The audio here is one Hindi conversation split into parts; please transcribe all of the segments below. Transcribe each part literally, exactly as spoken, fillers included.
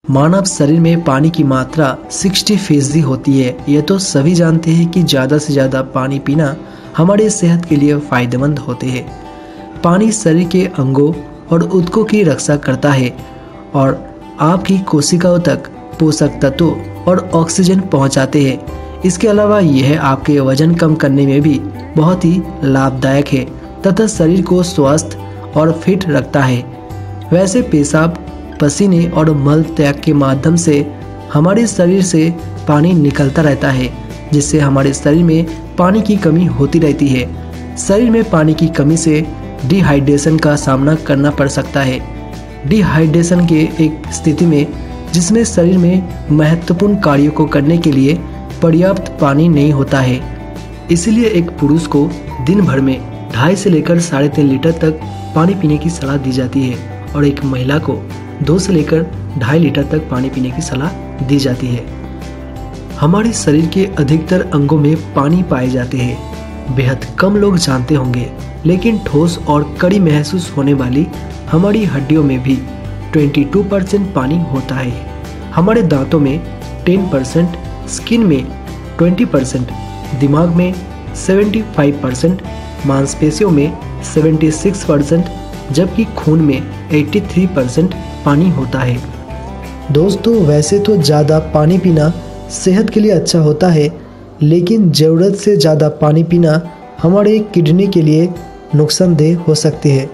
मानव शरीर में पानी की मात्रा साठ फीसदी होती है। ये तो सभी जानते हैं कि ज़्यादा से ज़्यादा पानी पीना हमारे सेहत के लिए फ़ायदेमंद होते हैं। पानी शरीर के अंगों और ऊतकों की रक्षा करता है और आपकी कोशिकाओं तक पोषक तत्वों और ऑक्सीजन पहुंचाते हैं। इसके अलावा यह आपके वजन कम करने में भी बहुत ही लाभदायक है तथा शरीर को स्वस्थ और फिट रखता है। वैसे पेशाब, पसीने और मल त्याग के माध्यम से हमारे शरीर से पानी निकलता रहता है, जिससे हमारे शरीर में पानी की कमी होती रहती है। शरीर में पानी की कमी से डिहाइड्रेशन का सामना करना पड़ सकता है। डिहाइड्रेशन के एक स्थिति में जिसमें शरीर में महत्वपूर्ण कार्यों को करने के लिए पर्याप्त पानी नहीं होता है। इसलिए एक पुरुष को दिन भर में ढाई से लेकर साढ़े तीन लीटर तक पानी पीने की सलाह दी जाती है और एक महिला को दो से लेकर ढाई लीटर तक पानी पीने की सलाह दी जाती है। हमारे शरीर के अधिकतर अंगों में पानी पाए जाते हैं। बेहद कम लोग जानते होंगे, लेकिन ठोस और कड़ी महसूस होने वाली हमारी हड्डियों में भी बाईस परसेंट पानी होता है। हमारे दांतों में दस परसेंट, स्किन में बीस परसेंट, दिमाग में पचहत्तर परसेंट, मांसपेशियों में छिहत्तर परसेंट, जबकि खून में तिरासी परसेंट पानी होता है। दोस्तों, वैसे तो ज़्यादा पानी पीना सेहत के लिए अच्छा होता है, लेकिन ज़रूरत से ज़्यादा पानी पीना हमारे किडनी के लिए नुकसानदेह हो सकते हैं।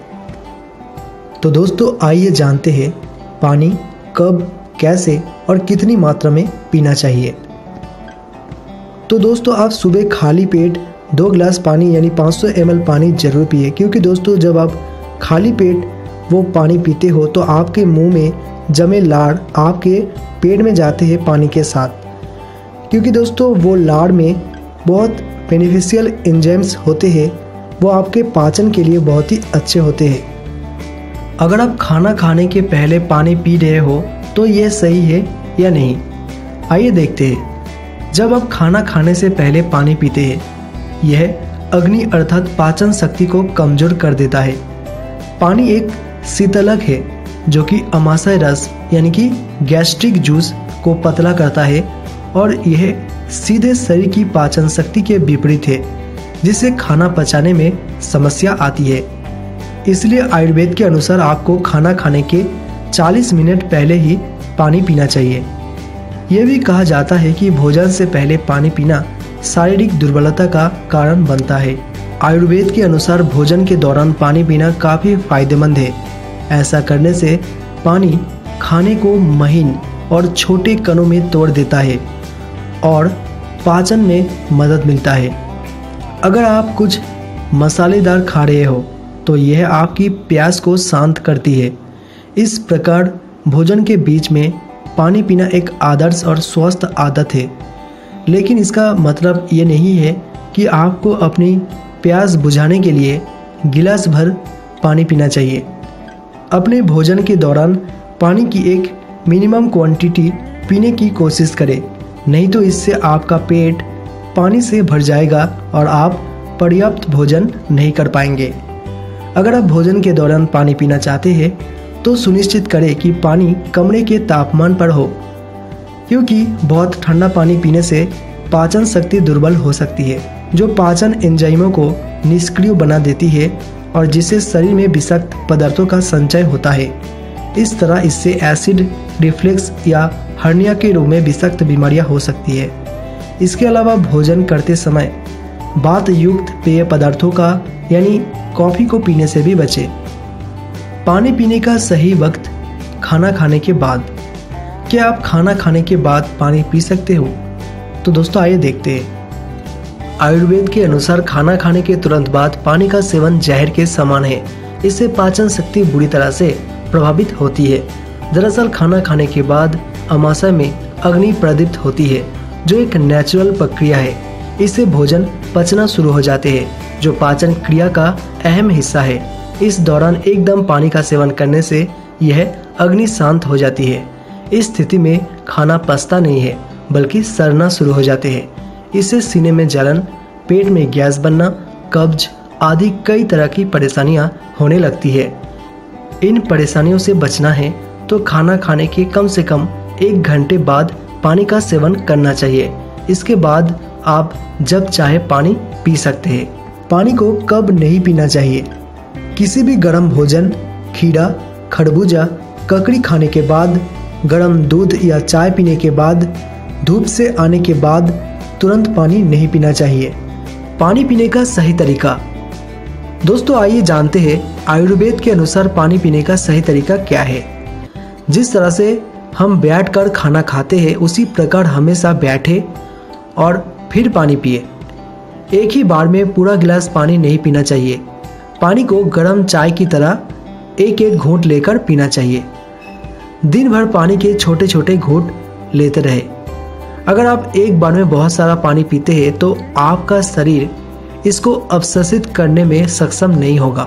तो दोस्तों, आइए जानते हैं पानी कब, कैसे और कितनी मात्रा में पीना चाहिए। तो दोस्तों, आप सुबह खाली पेट दो गिलास पानी यानी पाँच सौ एम एल पानी जरूर पिए, क्योंकि दोस्तों जब आप खाली पेट वो पानी पीते हो तो आपके मुंह में जमे लार आपके पेट में जाते हैं पानी के साथ, क्योंकि दोस्तों वो लार में बहुत बेनिफिशियल एंजाइम्स होते हैं, वो आपके पाचन के लिए बहुत ही अच्छे होते हैं। अगर आप खाना खाने के पहले पानी पी रहे हो तो ये सही है या नहीं, आइए देखते हैं। जब आप खाना खाने से पहले पानी पीते हैं, यह अग्नि अर्थात पाचन शक्ति को कमजोर कर देता है। पानी एक शीतलक है जो कि अमाशय रस यानी कि गैस्ट्रिक जूस को पतला करता है और यह सीधे शरीर की पाचन शक्ति के विपरीत है, जिससे खाना पचाने में समस्या आती है। इसलिए आयुर्वेद के अनुसार आपको खाना खाने के चालीस मिनट पहले ही पानी पीना चाहिए। यह भी कहा जाता है कि भोजन से पहले पानी पीना शारीरिक दुर्बलता का कारण बनता है। आयुर्वेद के अनुसार भोजन के दौरान पानी पीना काफ़ी फायदेमंद है। ऐसा करने से पानी खाने को महीन और छोटे कणों में तोड़ देता है और पाचन में मदद मिलता है। अगर आप कुछ मसालेदार खा रहे हो तो यह आपकी प्यास को शांत करती है। इस प्रकार भोजन के बीच में पानी पीना एक आदर्श और स्वस्थ आदत है, लेकिन इसका मतलब ये नहीं है कि आपको अपनी प्यास बुझाने के लिए गिलास भर पानी पीना चाहिए। अपने भोजन के दौरान पानी की एक मिनिमम क्वांटिटी पीने की कोशिश करें, नहीं तो इससे आपका पेट पानी से भर जाएगा और आप पर्याप्त भोजन नहीं कर पाएंगे। अगर आप भोजन के दौरान पानी पीना चाहते हैं तो सुनिश्चित करें कि पानी कमरे के तापमान पर हो, क्योंकि बहुत ठंडा पानी पीने से पाचन शक्ति दुर्बल हो सकती है, जो पाचन एंजाइमों को निष्क्रिय बना देती है और जिससे शरीर में विषाक्त पदार्थों का संचय होता है। इस तरह इससे एसिड रिफ्लक्स या हर्निया के रूप में विषाक्त बीमारियां हो सकती है। इसके अलावा भोजन करते समय वात युक्त पेय पदार्थों का यानी कॉफ़ी को पीने से भी बचें। पानी पीने का सही वक्त खाना खाने के बाद। क्या आप खाना खाने के बाद पानी पी सकते हो? तो दोस्तों आइए देखते हैं। आयुर्वेद के अनुसार खाना खाने के तुरंत बाद पानी का सेवन जहर के समान है। इससे पाचन शक्ति बुरी तरह से प्रभावित होती है। दरअसल खाना खाने के बाद अमाशय में अग्नि प्रदीप्त होती है, जो एक नेचुरल प्रक्रिया है। इससे भोजन पचना शुरू हो जाते हैं, जो पाचन क्रिया का अहम हिस्सा है। इस दौरान एकदम पानी का सेवन करने से यह अग्नि शांत हो जाती है। इस स्थिति में खाना पचता नहीं है, बल्कि सड़ना शुरू हो जाते हैं। इससे सीने में जलन, पेट में गैस बनना, कब्ज आदि कई तरह की परेशानियां होने लगती है। इन परेशानियों से बचना है तो खाना खाने के कम से कम एक घंटे बाद पानी का सेवन करना चाहिए। इसके बाद आप जब चाहे पानी पी सकते हैं। पानी को कब नहीं पीना चाहिए? किसी भी गर्म भोजन, खीरा, खरबूजा, ककड़ी खाने के बाद, गर्म दूध या चाय पीने के बाद, धूप से आने के बाद तुरंत पानी नहीं पीना चाहिए। पानी पीने का सही तरीका। दोस्तों आइए जानते हैं आयुर्वेद के अनुसार पानी पीने का सही तरीका क्या है। जिस तरह से हम बैठकर खाना खाते हैं उसी प्रकार हमेशा बैठे और फिर पानी पिए। एक ही बार में पूरा गिलास पानी नहीं पीना चाहिए। पानी को गर्म चाय की तरह एक एक घूंट लेकर पीना चाहिए। दिन भर पानी के छोटे छोटे घूंट लेते रहे। अगर आप एक बार में बहुत सारा पानी पीते हैं तो आपका शरीर इसको अवशोषित करने में सक्षम नहीं होगा।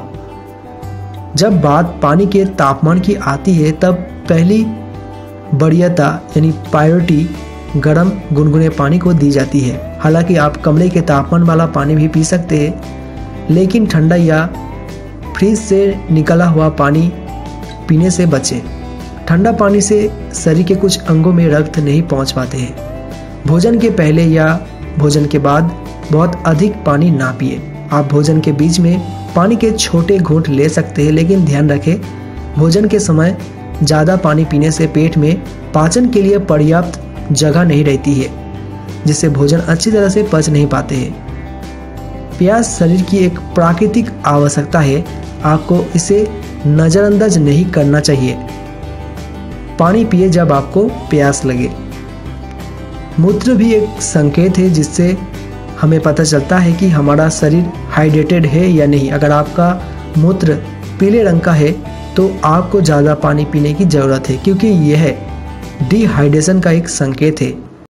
जब बात पानी के तापमान की आती है तब पहली वरीयता यानी प्रायोरिटी गर्म गुनगुने पानी को दी जाती है। हालांकि आप कमरे के तापमान वाला पानी भी पी सकते हैं, लेकिन ठंडा या फ्रिज से निकला हुआ पानी पीने से बचें। ठंडा पानी से शरीर के कुछ अंगों में रक्त नहीं पहुंच पाते हैं। भोजन के पहले या भोजन के बाद बहुत अधिक पानी ना पिए। आप भोजन के बीच में पानी के छोटे घूंट ले सकते हैं, लेकिन ध्यान रखें भोजन के समय ज़्यादा पानी पीने से पेट में पाचन के लिए पर्याप्त जगह नहीं रहती है, जिससे भोजन अच्छी तरह से पच नहीं पाते हैं। प्यास शरीर की एक प्राकृतिक आवश्यकता है, आपको इसे नज़रअंदाज नहीं करना चाहिए। पानी पिए जब आपको प्यास लगे। मूत्र भी एक संकेत है जिससे हमें पता चलता है कि हमारा शरीर हाइड्रेटेड है या नहीं। अगर आपका मूत्र पीले रंग का है तो आपको ज़्यादा पानी पीने की ज़रूरत है, क्योंकि यह डिहाइड्रेशन का एक संकेत है।